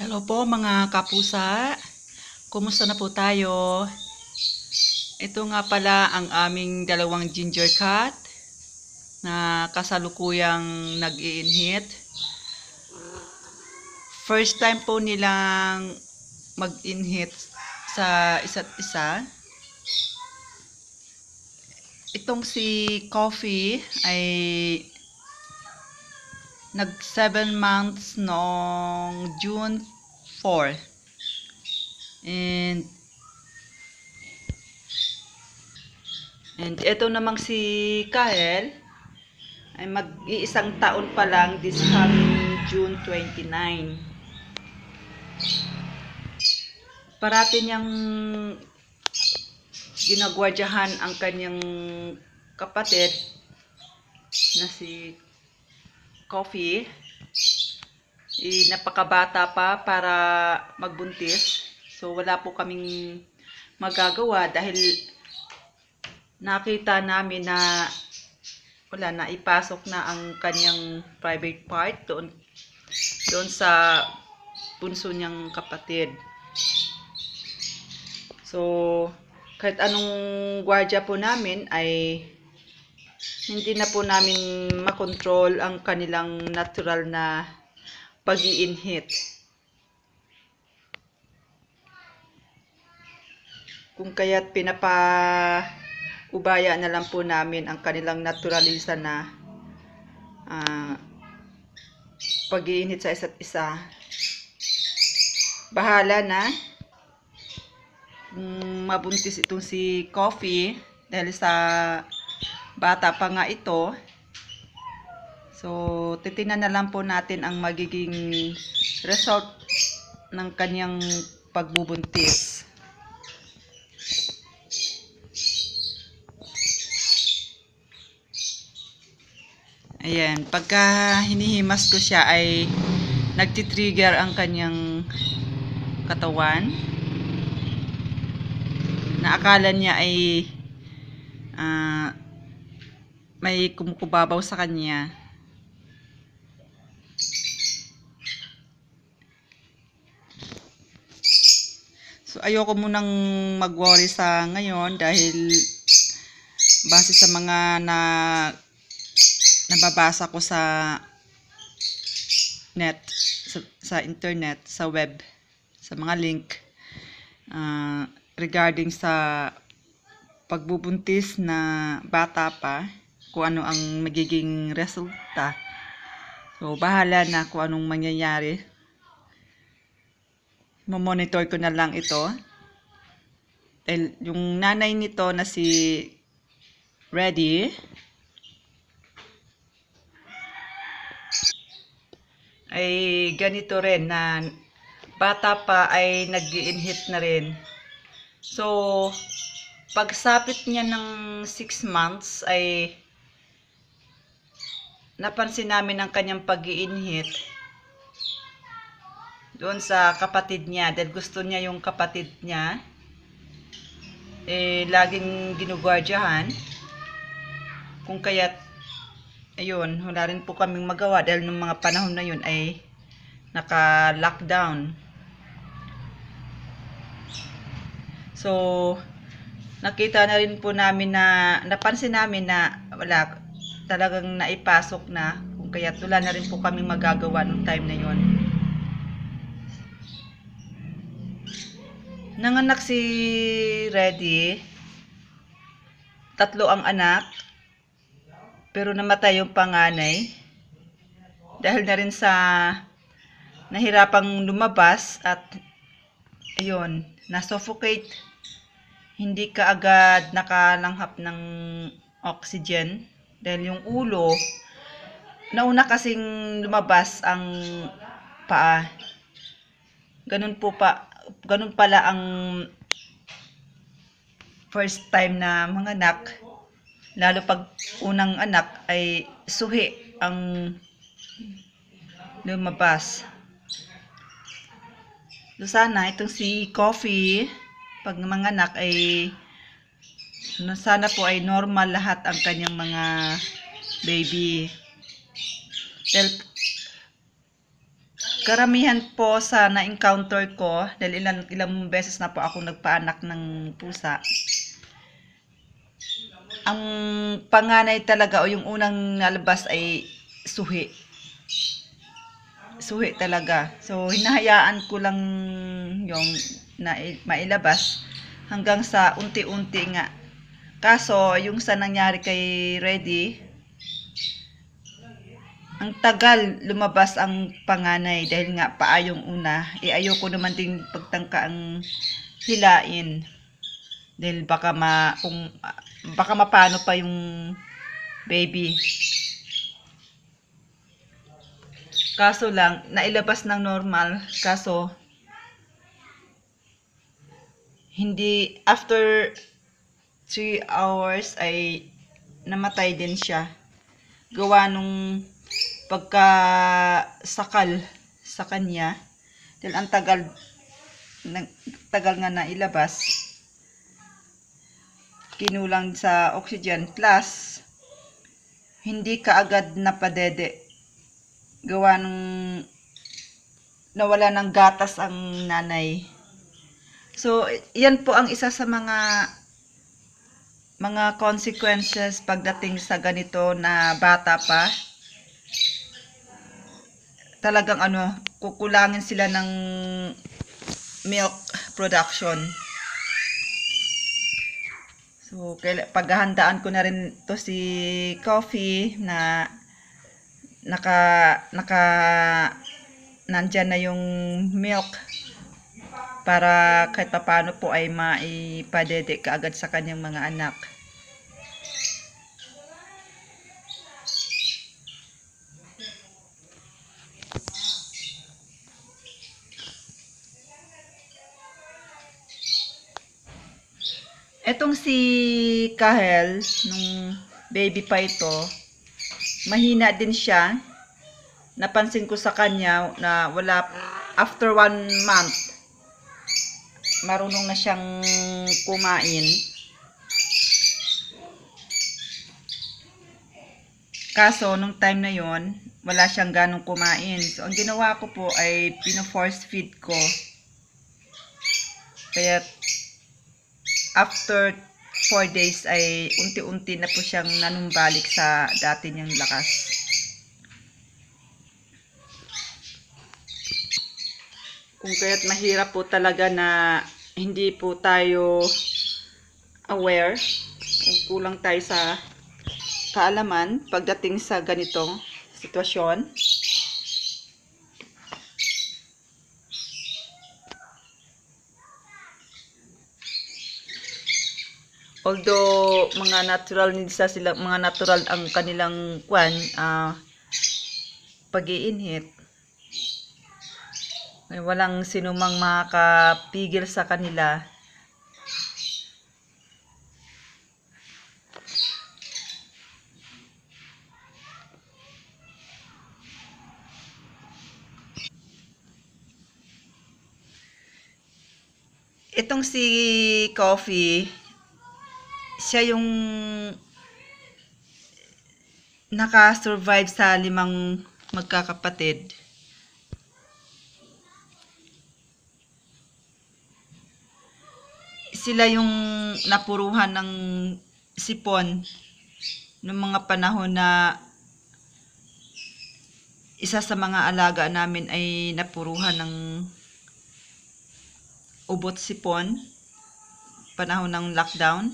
Hello po mga kapusa. Kumusta na po tayo? Ito nga pala ang aming dalawang ginger cat na kasalukuyang nag-iinhit. First time po nilang mag-inhit sa isa't isa. Itong si Coffee ay nag 7 months noong June 4. And ito namang si Kael ay mag-iisang taon pa lang this coming June 29. Parati niyang ginagwardyahan ang kanyang kapatid na si Coffee. Napakabata pa para magbuntis. So wala po kaming magagawa dahil nakita namin na wala na, ipasok na ang kanyang private part doon sa bunso niyang kapatid. So kahit anong gwardiya po namin ay hindi na po namin makontrol ang kanilang natural na pag-iinhit. Kung kaya't ubaya na lang po namin ang kanilang naturalisa na pag-iinhit sa isa't isa. Bahala na mabuntis itong si Coffee dahil sa bata pa nga ito. So titingnan na lang po natin ang magiging result ng kanyang pagbubuntis. Ayan, pagka hinihimas ko siya ay nagtitrigger ang kanyang katawan na akala niya ay may kumukubabaw sa kanya. So ayoko munang mag-worry sa ngayon dahil base sa mga nababasa ko sa net, sa internet, sa web, sa mga link regarding sa pagbubuntis na bata pa, kung ano ang magiging resulta. So bahala na kung anong mangyayari. Monitor ko na lang ito. Dahil yung nanay nito na si Ready ay ganito rin, na bata pa ay nag-i-inhit na rin. So pagsapit niya ng 6 months ay napansin namin ang kanyang pag-i-inhit doon sa kapatid niya, dahil gusto niya yung kapatid niya laging ginugwardyahan. Kung kaya't ayun, wala rin po kaming magawa dahil nung mga panahon na yun ay naka-lockdown. So nakita na rin po namin na napansin namin na wala, talagang naipasok na, kung kaya't wala na rin po kaming magagawa nung time na yun. Nanganak si Ready, 3 ang anak, pero namatay yung panganay dahil na rin sa nahirapang lumabas at ayun, na-suffocate, hindi ka agad nakalanghap ng oxygen dahil yung ulo, nauna kasing lumabas ang paa. Ganun pala ang first time na mga anak, lalo pag unang anak ay suhi ang lumabas. So sana itong si Coffee, pag mga anak ay sana po ay normal lahat ang kanyang mga baby. Dahil karamihan po sa na-encounter ko, dahil ilang beses na po ako nagpaanak ng pusa. Ang panganay talaga o yung unang nalabas ay suhi. Suhi talaga. So, hinahayaan ko lang yung mailabas hanggang sa unti-unti nga. Kaso, yung sa nangyari kay Reddy, ang tagal lumabas ang panganay dahil nga paa yung una. Ayoko naman din pagtangka ang hilain. Dahil baka mapano pa yung baby. Kaso lang, nailabas ng normal. Kaso, hindi, after 3 hours ay namatay din siya. Gawa nung pagkasakal sa kanya. Dahil ang tagal nga nailabas. Kinulang sa oxygen. Plus, hindi kaagad napadede. Gawa nung nawala ng gatas ang nanay. So, yan po ang isa sa mga consequences pagdating sa ganito na bata pa. Talagang kukulangin sila ng milk production. So, paghahandaan ko na rin to si Coffee na nandyan na yung milk para kahit paano po ay maipadede kaagad sa kanyang mga anak. Etong si Kahel, nung baby pa ito, mahina din siya. Napansin ko sa kanya na after 1 month, marunong na siyang kumain. Kaso, nung time na yon, wala siyang ganong kumain. So, ang ginawa ko po ay pino-force feed ko. Kaya, after 4 days ay unti-unti na po siyang nanumbalik sa dati niyang lakas. Kung kaya't mahirap po talaga na hindi po tayo aware, kulang tayo sa kaalaman pagdating sa ganitong sitwasyon. Although mga natural needs sila, mga natural ang kanilang pag-iinhit, ay walang sinumang makakapigil sa kanila. Itong si Coffee, siya yung naka-survive sa 5 magkakapatid. Sila yung napuruhan ng sipon noong mga panahon na isa sa mga alaga namin ay napuruhan ng ubot sipon panahon ng lockdown.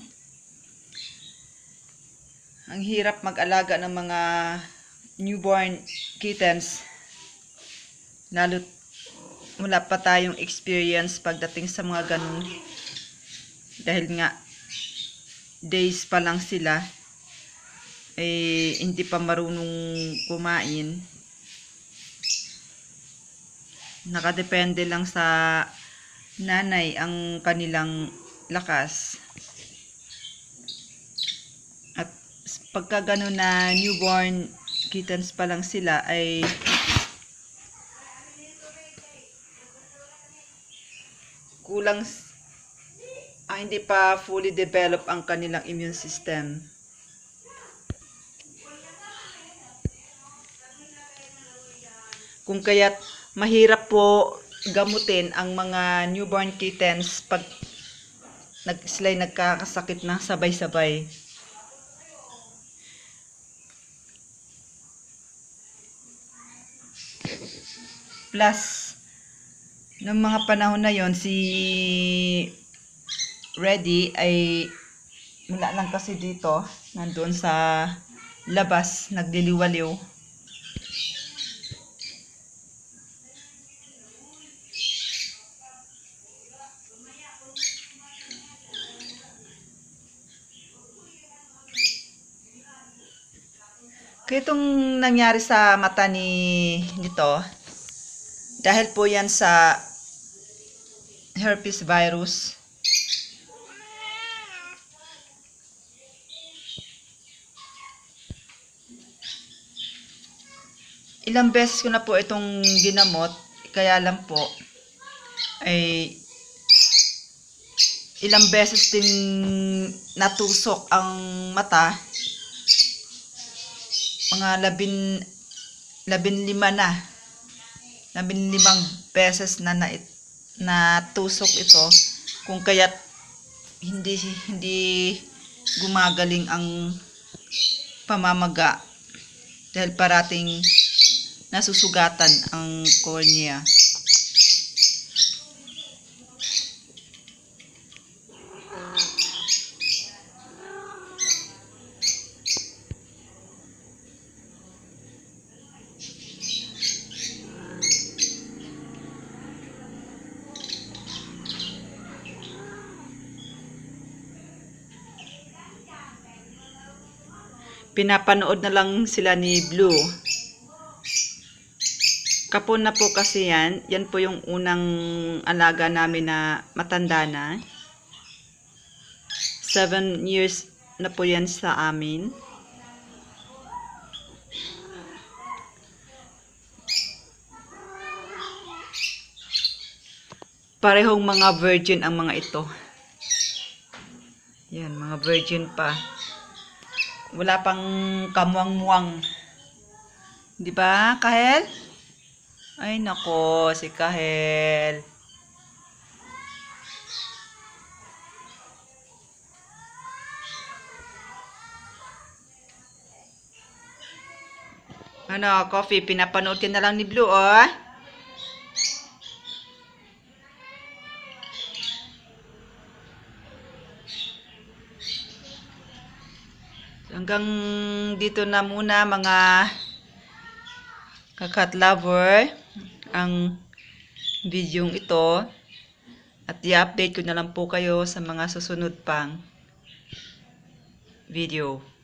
Ang hirap mag-alaga ng mga newborn kittens, lalo't wala pa tayong experience pagdating sa mga ganun, dahil nga days pa lang sila, hindi pa marunong kumain. Nakadepende lang sa nanay ang kanilang lakas. At pagka ganun na newborn kittens pa lang sila ay kulang, hindi pa fully develop ang kanilang immune system. Kung kaya't mahirap po gamutin ang mga newborn kittens pag sila'y nagkakasakit na sabay-sabay. Plus, noong mga panahon na yon si Reddy ay mula lang kasi dito, nandun sa labas, nagliliwaliw. Kaya itong nangyari sa mata nito, dahil po yan sa herpes virus. Ilang beses ko na po itong ginamot, kaya lang po ay ilang beses din natusok ang mata. Mga 15 beses na natusok ito, kung kaya't hindi gumagaling ang pamamaga dahil parating nasusugatan ang cornea. Pinapanood na lang sila ni Blue. Kapon na po kasi yan. Yan po yung unang alaga namin na matanda na. 7 years na po yan sa amin. Parehong mga virgin ang mga ito. Yan, mga virgin pa. Wala pang kamuang-muang. Di ba, Kahel? Ay, nako, si Kahel. Ano, Coffee, pinapanood ka na lang ni Blue, oh. Hanggang dito na muna mga kakat lover ang video ito, at i-update ko na lang po kayo sa mga susunod pang video.